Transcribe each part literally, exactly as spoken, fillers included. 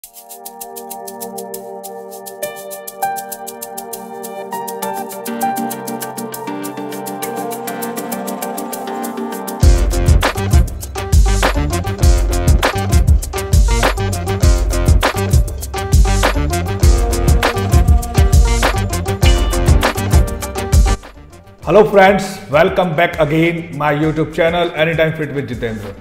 Hello friends, welcome back again my YouTube channel any time fit with Jitendra.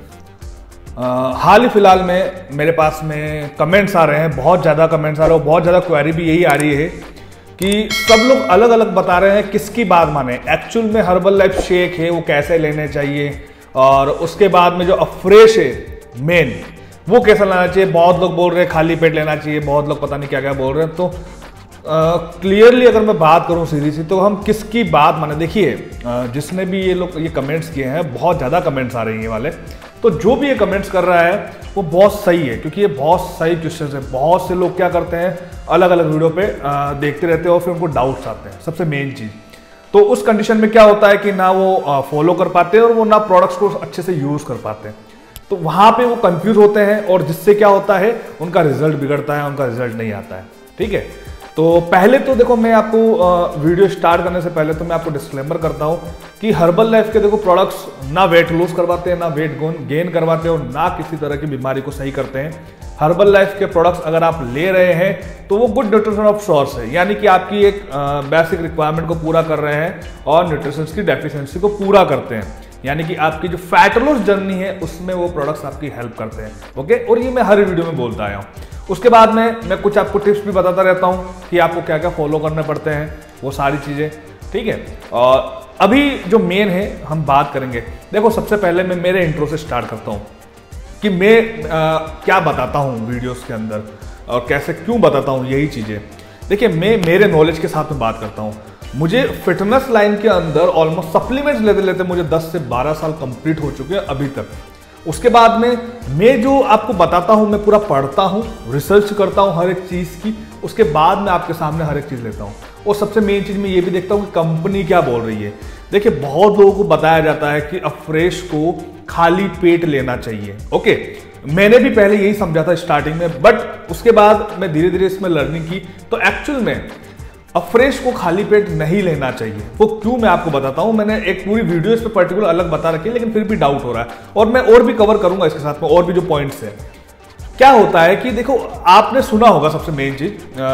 हाल ही फिलहाल में मेरे पास में कमेंट्स आ रहे हैं, बहुत ज़्यादा कमेंट्स आ रहे हैं, बहुत ज़्यादा क्वेरी भी यही आ रही है कि सब लोग अलग अलग बता रहे हैं किसकी बात माने। एक्चुअल में हर्बल लाइफ शेक है वो कैसे लेने चाहिए, और उसके बाद में जो अफ्रेश है मेन वो कैसा लेना चाहिए। बहुत लोग बोल रहे हैं खाली पेट लेना चाहिए, बहुत लोग पता नहीं क्या क्या बोल रहे हैं। तो क्लियरली uh, अगर मैं बात करूं सीधी सी, तो हम किसकी बात माने। देखिए, uh, जिसने भी ये लोग ये कमेंट्स किए हैं, बहुत ज़्यादा कमेंट्स आ रहे हैं ये वाले, तो जो भी ये कमेंट्स कर रहा है वो बहुत सही है, क्योंकि ये बहुत सही क्वेश्चन है। बहुत से लोग क्या करते हैं, अलग अलग वीडियो पे uh, देखते रहते हैं और फिर उनको डाउट्स आते हैं। सबसे मेन चीज़ तो उस कंडीशन में क्या होता है कि ना वो फॉलो uh, कर पाते हैं और वो ना प्रोडक्ट्स को अच्छे से यूज़ कर पाते हैं। तो वहाँ पर वो कन्फ्यूज होते हैं और जिससे क्या होता है, उनका रिजल्ट बिगड़ता है, उनका रिजल्ट नहीं आता है। ठीक है, तो पहले तो देखो, मैं आपको वीडियो स्टार्ट करने से पहले तो मैं आपको डिस्क्लेमर करता हूं कि हर्बल लाइफ के देखो प्रोडक्ट्स ना वेट लूज करवाते हैं, ना वेट गेन करवाते हैं और ना किसी तरह की बीमारी को सही करते हैं। हर्बल लाइफ के प्रोडक्ट्स अगर आप ले रहे हैं तो वो गुड न्यूट्रिशन ऑफ सोर्स है, यानी कि आपकी एक बेसिक रिक्वायरमेंट को पूरा कर रहे हैं और न्यूट्रिशन की डेफिशिएंसी को पूरा करते हैं, यानी कि आपकी जो फैट लॉस जर्नी है उसमें वो प्रोडक्ट्स आपकी हेल्प करते हैं। ओके, और ये मैं हर वीडियो में बोलता आया हूँ। उसके बाद में मैं कुछ आपको टिप्स भी बताता रहता हूँ कि आपको क्या क्या फॉलो करने पड़ते हैं, वो सारी चीज़ें। ठीक है, और अभी जो मेन है हम बात करेंगे। देखो, सबसे पहले मैं मेरे इंट्रो से स्टार्ट करता हूँ कि मैं आ, क्या बताता हूँ वीडियोस के अंदर और कैसे क्यों बताता हूँ यही चीज़ें। देखिए, मैं मेरे नॉलेज के साथ में बात करता हूँ। मुझे फिटनेस लाइन के अंदर ऑलमोस्ट सप्लीमेंट्स लेते लेते मुझे दस से बारह साल कंप्लीट हो चुके हैं अभी तक। उसके बाद में मैं जो आपको बताता हूं, मैं पूरा पढ़ता हूं, रिसर्च करता हूं हर एक चीज़ की, उसके बाद मैं आपके सामने हर एक चीज़ लेता हूं। और सबसे मेन चीज़ मैं ये भी देखता हूं कि कंपनी क्या बोल रही है। देखिए, बहुत लोगों को बताया जाता है कि अफ्रेश को खाली पेट लेना चाहिए। ओके, मैंने भी पहले यही समझा था स्टार्टिंग में, बट उसके बाद मैं धीरे धीरे इसमें लर्निंग की तो एक्चुअल में अफ्रेश को खाली पेट नहीं लेना चाहिए। वो क्यों, मैं आपको बताता हूं। मैंने एक पूरी वीडियो इस पे पर्टिकुलर अलग बता रखी है, लेकिन फिर भी डाउट हो रहा है और मैं और भी कवर करूंगा इसके साथ में और भी जो पॉइंट्स है। क्या होता है कि देखो, आपने सुना होगा सबसे मेन चीज,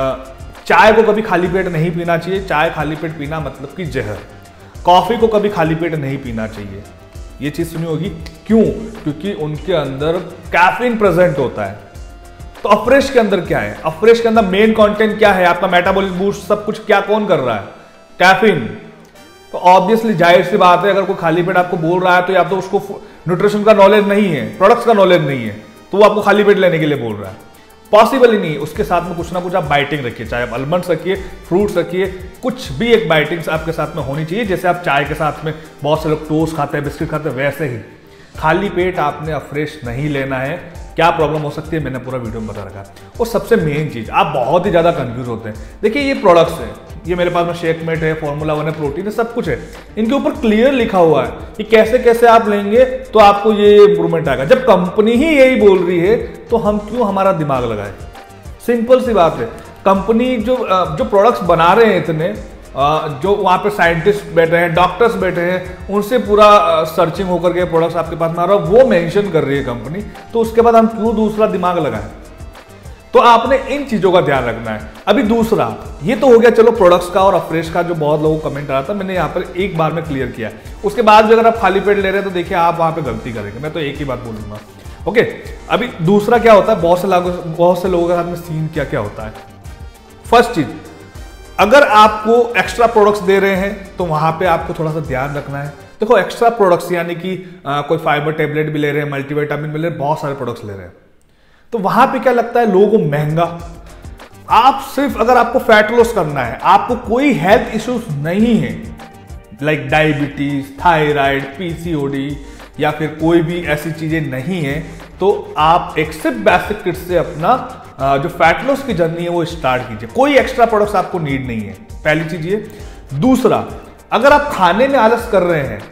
चाय को कभी खाली पेट नहीं पीना चाहिए। चाय खाली पेट पीना मतलब कि जहर। कॉफी को कभी खाली पेट नहीं पीना चाहिए, ये चीज सुनी होगी। क्यों? क्योंकि उनके अंदर कैफीन प्रेजेंट होता है। तो अफ्रेश के अंदर क्या है? अफ्रेश के अंदर मेन कंटेंट क्या है? आपका मेटाबॉलिज्म बूस्ट सब कुछ क्या कौन कर रहा है? कैफीन। तो ऑब्वियसली जाहिर सी बात है, अगर कोई खाली पेट आपको बोल रहा है तो या तो उसको न्यूट्रिशन का नॉलेज नहीं है, प्रोडक्ट्स का नॉलेज नहीं है, तो वो आपको खाली पेट लेने के लिए बोल रहा है। पॉसिबल ही नहीं। उसके साथ में कुछ ना कुछ आप बाइटिंग रखिए, चाहे आप आलमंड्स रखिए, फ्रूट्स रखिए, कुछ भी एक बाइटिंग्स आपके साथ में होनी चाहिए। जैसे आप चाय के साथ में बहुत से लोग टोस्ट खाते हैं, बिस्किट खाते हैं, वैसे ही खाली पेट आपने अफ्रेश नहीं लेना है। क्या प्रॉब्लम हो सकती है मैंने पूरा वीडियो में बता रखा है। और सबसे मेन चीज, आप बहुत ही ज्यादा कंफ्यूज होते हैं। देखिए, ये प्रोडक्ट्स है, ये मेरे पास में शेकमेट है, फॉर्मूला वन है, प्रोटीन है, सब कुछ है। इनके ऊपर क्लियर लिखा हुआ है कि कैसे कैसे आप लेंगे तो आपको ये इंप्रूवमेंट आएगा। जब कंपनी ही यही बोल रही है तो हम क्यों हमारा दिमाग लगाए? सिंपल सी बात है। कंपनी जो जो प्रोडक्ट्स बना रहे हैं, इतने जो वहाँ पे साइंटिस्ट बैठे हैं, डॉक्टर्स बैठे हैं, उनसे पूरा सर्चिंग होकर के प्रोडक्ट्स आपके पास में आ रहा है, वो मेंशन कर रही है कंपनी, तो उसके बाद हम क्यों दूसरा दिमाग लगाएं? तो आपने इन चीजों का ध्यान रखना है। अभी दूसरा, ये तो हो गया चलो प्रोडक्ट्स का और अफ्रेश का, जो बहुत लोगों को कमेंट आ रहा था, मैंने यहाँ पर एक बार में क्लियर किया। उसके बाद भी अगर आप खाली पेट ले रहे हैं तो देखिए आप वहाँ पे गलती करेंगे। मैं तो एक ही बात बोलूंगा। ओके, अभी दूसरा क्या होता है, बहुत से लोगों बहुत से लोगों के साथ में सीन क्या क्या होता है। फर्स्ट चीज, अगर आपको एक्स्ट्रा प्रोडक्ट्स दे रहे हैं तो वहां पे आपको थोड़ा सा ध्यान रखना है। देखो, एक्स्ट्रा प्रोडक्ट्स यानी कि आ, कोई फाइबर टेबलेट भी ले रहे हैं, मल्टीविटामिन भी ले रहे हैं, बहुत सारे प्रोडक्ट्स ले रहे हैं, तो वहां पे क्या लगता है लोगों को महंगा। आप सिर्फ अगर आपको फैट लॉस करना है, आपको कोई हेल्थ इश्यूज नहीं है, लाइक डायबिटीज, थायराइड, पीसीओडी या फिर कोई भी ऐसी चीजें नहीं है, तो आप एक सिर्फ बेसिक किट से अपना जो फैट लॉस की जर्नी है वो स्टार्ट कीजिए। कोई एक्स्ट्रा प्रोडक्ट्स आपको नीड नहीं है, पहली चीज ये। दूसरा, अगर आप खाने में आलस कर रहे हैं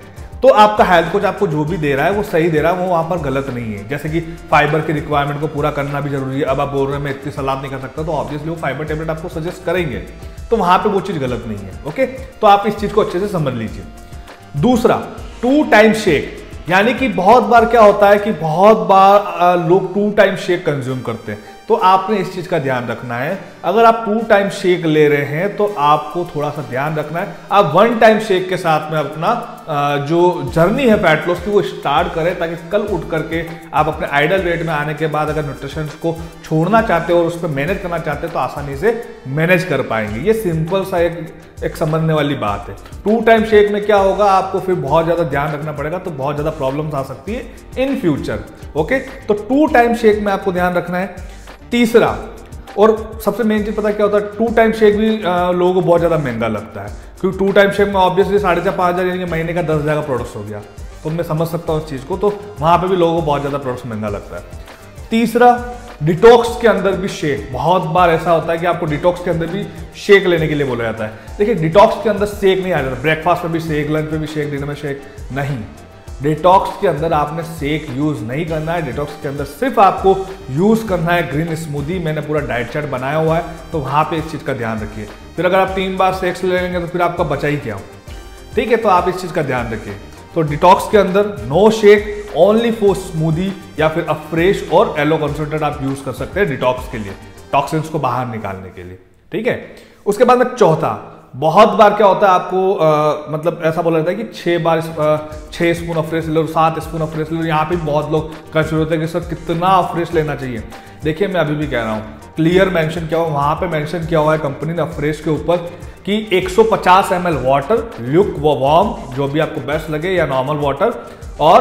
तो आपका हेल्थ कोच आपको जो भी दे रहा है वो सही दे रहा है, वो वहाँ पर गलत नहीं है। जैसे कि फाइबर की रिक्वायरमेंट को पूरा करना भी जरूरी है। अब आप बोल रहे हैं मैं इतनी सलाद नहीं कर सकता, तो ऑब्वियसली वो फाइबर टेबलेट आपको सजेस्ट करेंगे, तो वहाँ पे वो चीज़ गलत नहीं है। ओके, तो आप इस चीज़ को अच्छे से समझ लीजिए। दूसरा, टू टाइम शेक, यानी कि बहुत बार क्या होता है कि बहुत बार लोग टू टाइम शेक कंज्यूम करते हैं, तो आपने इस चीज का ध्यान रखना है। अगर आप टू टाइम शेक ले रहे हैं तो आपको थोड़ा सा ध्यान रखना है, आप वन टाइम शेक के साथ में अपना जो जर्नी है फैट लॉस की वो स्टार्ट करें, ताकि कल उठ करके आप अपने आइडल वेट में आने के बाद अगर न्यूट्रिशन को छोड़ना चाहते हो और उस पर मैनेज करना चाहते हो तो आसानी से मैनेज कर पाएंगे। ये सिंपल सा एक एक समझने वाली बात है। टू टाइम शेक में क्या होगा, आपको फिर बहुत ज्यादा ध्यान रखना पड़ेगा, तो बहुत ज्यादा प्रॉब्लम्स आ सकती है इन फ्यूचर। ओके, तो टू टाइम शेक में आपको ध्यान रखना है। तीसरा और सबसे मेन चीज पता क्या होता है, टू टाइम शेक भी लोगों को बहुत ज्यादा महंगा लगता है, क्योंकि टू टाइम शेक में ऑब्वियसली साढ़े चार पाँच हज़ार यानी महीने का दस हज़ार का प्रोडक्ट हो गया, तो मैं समझ सकता हूँ उस चीज़ को, तो वहाँ पे भी लोगों को बहुत ज़्यादा प्रोडक्ट महंगा लगता है। तीसरा, डिटॉक्स के अंदर भी शेक, बहुत बार ऐसा होता है कि आपको डिटॉक्स के अंदर भी शेक लेने के लिए बोला जाता है। देखिए, डिटॉक्स के अंदर शेक नहीं आ जाता, ब्रेकफास्ट में भी शेक, लंच में भी शेक, डिनर में शेक नहीं। डिटॉक्स के अंदर आपने शेक यूज नहीं करना है, डिटॉक्स के अंदर सिर्फ आपको यूज करना है ग्रीन स्मूदी। मैंने पूरा डाइट चार्ट बनाया हुआ है, तो वहां पे इस चीज का ध्यान रखिए। फिर अगर आप तीन बार शेक्स ले लेंगे तो फिर आपका बचा ही क्या हो, ठीक है, तो आप इस चीज का ध्यान रखिए। तो डिटॉक्स के अंदर no shake, only for smoothie या फिर अफ्रेश और एलो कंसंट्रेट आप यूज कर सकते हैं डिटॉक्स के लिए, टॉक्सिन्स को बाहर निकालने के लिए, ठीक है। उसके बाद में चौथा, बहुत बार क्या होता है आपको आ, मतलब ऐसा बोला जाता है कि छह बार छह स्पून अफ्रेश ले लो, सात स्पून अफ्रेश ले लो। यहाँ पे बहुत लोग कंफ्यूज होते हैं कि सर कितना अफ्रेश लेना चाहिए। देखिए, मैं अभी भी कह रहा हूँ, क्लियर मेंशन किया हुआ, वहां पे मेंशन किया हुआ है कंपनी ने अफ्रेश के ऊपर कि एक सौ पचास M L water, lukewarm, जो भी आपको बेस्ट लगे, या नॉर्मल वाटर, और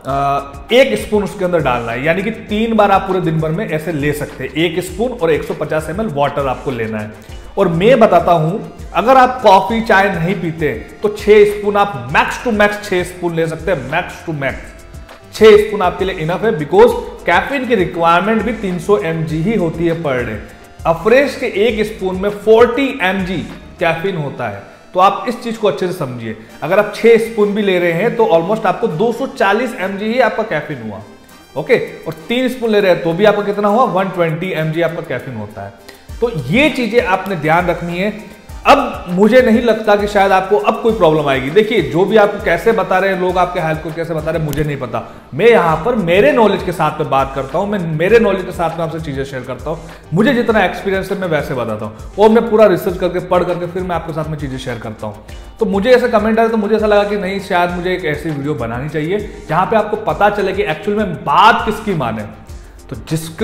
आ, एक स्पून उसके अंदर डालना है। यानी कि तीन बार आप पूरे दिन भर में ऐसे ले सकते हैं, एक स्पून और एक सौ पचास एम एल वाटर आपको लेना है। और मैं बताता हूं, अगर आप कॉफी चाय नहीं पीते तो छह स्पून आप मैक्स टू मैक्स छह स्पून ले सकते हैं, मैक्स टू मैक्स छह स्पून आपके लिए इनफ है, बिकॉज कैफीन की रिक्वायरमेंट भी तीन सौ एम जी ही होती है पर डे। अफ्रेश के एक स्पून में चालीस एम जी कैफीन होता है, तो आप इस चीज को अच्छे से समझिए। अगर आप छह स्पून भी ले रहे हैं तो ऑलमोस्ट आपको दो सौ चालीस एम जी ही आपका कैफीन हुआ, ओके। और तीन स्पून ले रहे हैं तो भी आपका कितना हुआ, एक सौ बीस एम जी आपका कैफीन होता है। तो ये चीजें आपने ध्यान रखनी है। अब मुझे नहीं लगता कि शायद आपको अब कोई प्रॉब्लम आएगी। देखिए, जो भी आपको कैसे बता रहे हैं लोग, आपके हेल्थ को कैसे बता रहे हैं, मुझे नहीं पता। मैं यहाँ पर मेरे नॉलेज के साथ में बात करता हूँ, मैं मेरे नॉलेज के साथ में आपसे चीजें शेयर करता हूँ। मुझे जितना एक्सपीरियंस है मैं वैसे बताता हूँ, और मैं पूरा रिसर्च करके पढ़ करके फिर मैं आपके साथ में चीजें शेयर करता हूँ। तो मुझे ऐसा कमेंट आया तो मुझे ऐसा लगा कि नहीं, शायद मुझे एक ऐसी वीडियो बनानी चाहिए जहाँ पे आपको पता चले कि एक्चुअल में बात किसकी माने। तो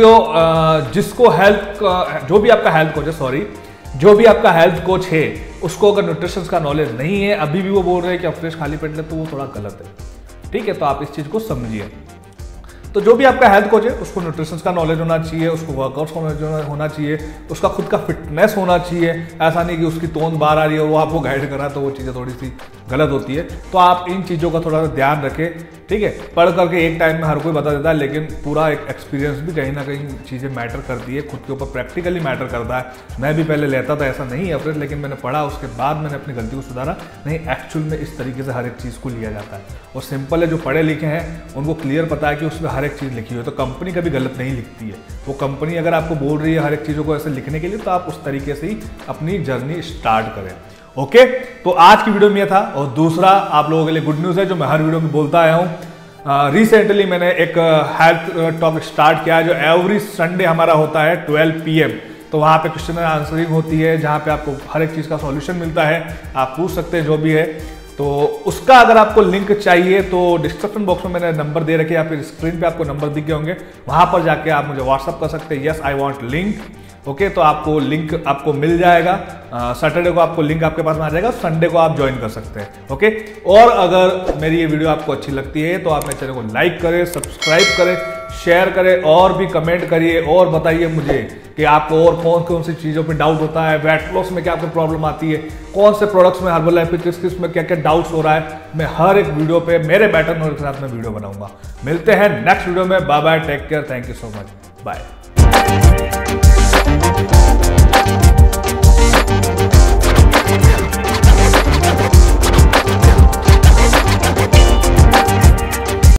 जिसको जिसको हेल्थ, जो भी आपका हेल्थ कोच है, सॉरी जो भी आपका हेल्थ कोच है, उसको अगर न्यूट्रिशन का नॉलेज नहीं है, अभी भी वो बोल रहे हैं कि अफ्रेश खाली पेट ले, तो वो थोड़ा गलत है, ठीक है। तो आप इस चीज को समझिए। तो जो भी आपका हेल्थ कोच है उसको न्यूट्रिशन का नॉलेज होना चाहिए, उसको वर्कआउट्स का नॉलेज होना चाहिए, उसका खुद का फिटनेस होना चाहिए। ऐसा नहीं कि उसकी तोंद बाहर आ रही है और वो आपको गाइड कर रहा है, तो वो चीज़ें थोड़ी सी गलत होती है। तो आप इन चीज़ों का थोड़ा सा ध्यान रखें, ठीक है। पढ़ करके एक टाइम में हर कोई बता देता है, लेकिन पूरा एक एक्सपीरियंस भी कहीं ना कहीं चीज़ें मैटर करती है, खुद के ऊपर प्रैक्टिकली मैटर करता है। मैं भी पहले लेता था, ऐसा नहीं है फ्रेंड्स, लेकिन मैंने पढ़ा, उसके बाद मैंने अपनी गलती को सुधारा। नहीं, एक्चुअल में इस तरीके से हर एक चीज़ को लिया जाता है, और सिंपल है, जो पढ़े लिखे हैं उनको क्लियर पता है कि उसमें हर एक चीज़ लिखी हुई है। तो कंपनी कभी गलत नहीं लिखती है। वो कंपनी अगर आपको बोल रही है हर एक चीज़ों को ऐसे लिखने के लिए, तो आप उस तरीके से ही अपनी जर्नी स्टार्ट करें, ओके। तो आज की वीडियो में यह था। और दूसरा आप लोगों के लिए गुड न्यूज़ है, जो मैं हर वीडियो में बोलता आया हूँ। रिसेंटली uh, मैंने एक हेल्थ टॉक स्टार्ट किया है, जो एवरी संडे हमारा होता है ट्वेल्व पी एम। तो वहाँ पे क्वेश्चन आंसरिंग होती है, जहाँ पे आपको हर एक चीज़ का सॉल्यूशन मिलता है, आप पूछ सकते हैं जो भी है। तो उसका अगर आपको लिंक चाहिए तो डिस्क्रिप्शन बॉक्स में मैंने नंबर दे रखे, या फिर स्क्रीन पे आपको नंबर दिख गए होंगे, वहाँ पर जाके आप मुझे व्हाट्सअप कर सकते हैं, yes I want link, okay. तो आपको लिंक आपको मिल जाएगा, सैटरडे को आपको लिंक आपके पास में आ जाएगा, संडे को आप ज्वाइन कर सकते हैं, ओके। और अगर मेरी ये वीडियो आपको अच्छी लगती है तो आप मेरे चैनल को लाइक करें, सब्सक्राइब करें, शेयर करें, और भी कमेंट करिए, और बताइए मुझे कि आपको और कौन कौन सी चीज़ों पे डाउट होता है, वेट लॉस में क्या क्या प्रॉब्लम आती है, कौन से प्रोडक्ट्स में हर्बल लाइफ किस किस में क्या क्या डाउट्स हो रहा है। मैं हर एक वीडियो पे मेरे बैटर नॉलेज के साथ में वीडियो बनाऊंगा। मिलते हैं नेक्स्ट वीडियो में। Bye bye, take care, thank you so much, bye.